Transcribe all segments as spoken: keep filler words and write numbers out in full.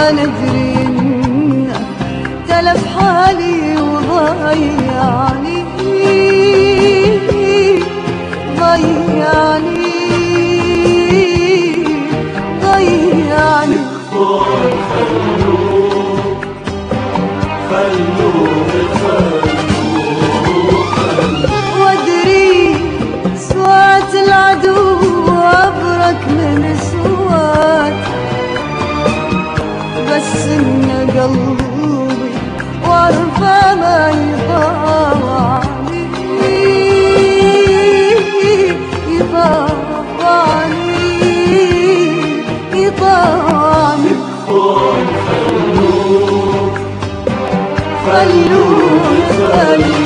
ندري إنه تلف حالي وضيعني ضيعني ضيعني. يكفون خلوه خلوه خلوه وادري سوات العدو أبرك من سوات، بس إن قلبي وارفع ما يطاوعني يطاوعني يطاوعني. يكفون خلوه خلوه خلوه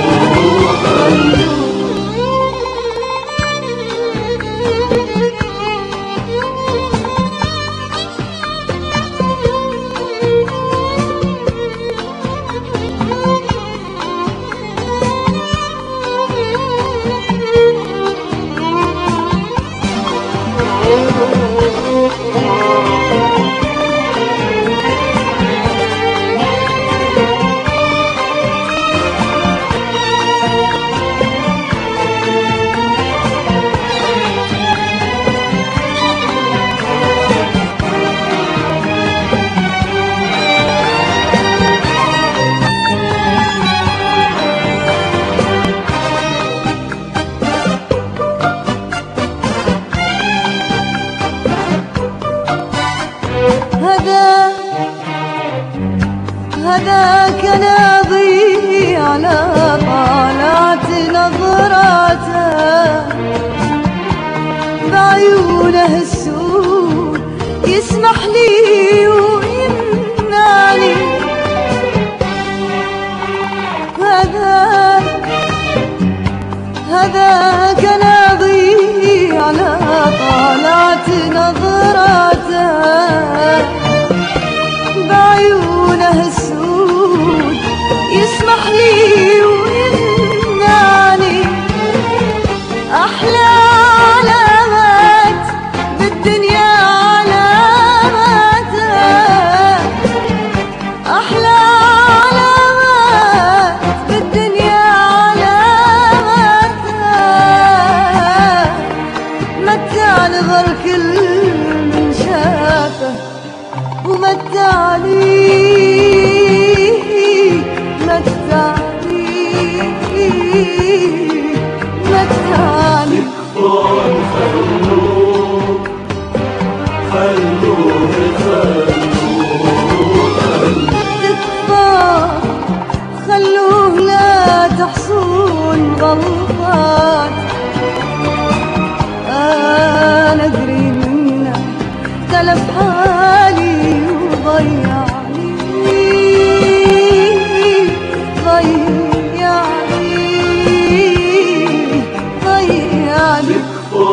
هذاك ناضي على طالعة نظراته بعيونه السود يسمح لي ويمنعني. هذاك هذاك ناضي على طالعة نظراته بعيونه السود يسمح لي ويمنعني. أحلى علامات بالدنيا علاماته، أحلى علامات بالدنيا علاماته. متعني غير كل من شافه ومتعني متعني متعني. يكفون خلوه خلوه خلوه تكفى خلوه لا تحصون غلطات. أنا أدري منه تلف حالي وضيعني ضيعني ضيعني. يكفون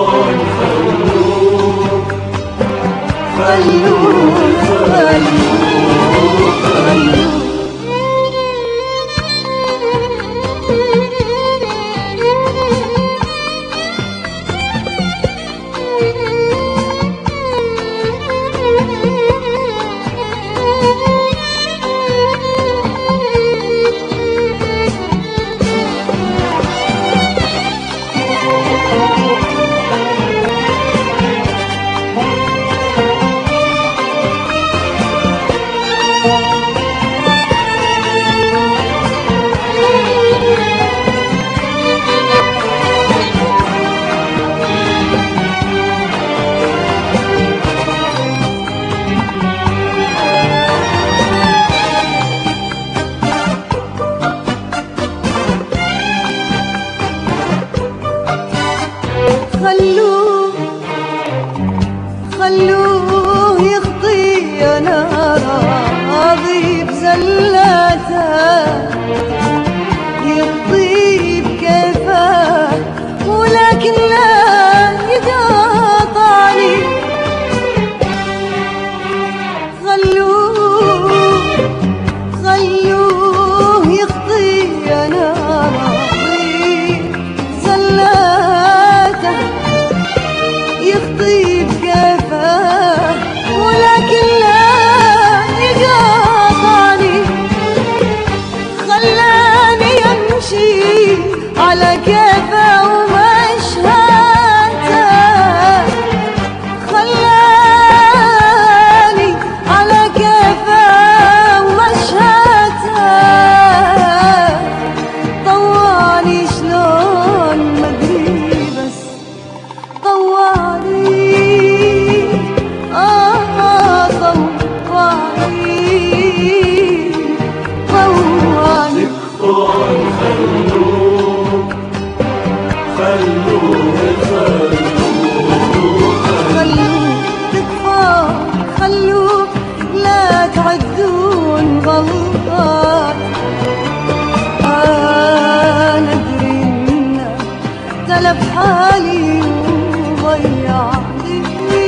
سلب حالي وضيعني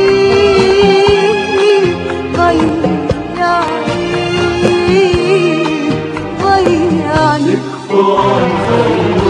ضيعني ضيعني تكفى عن خلوه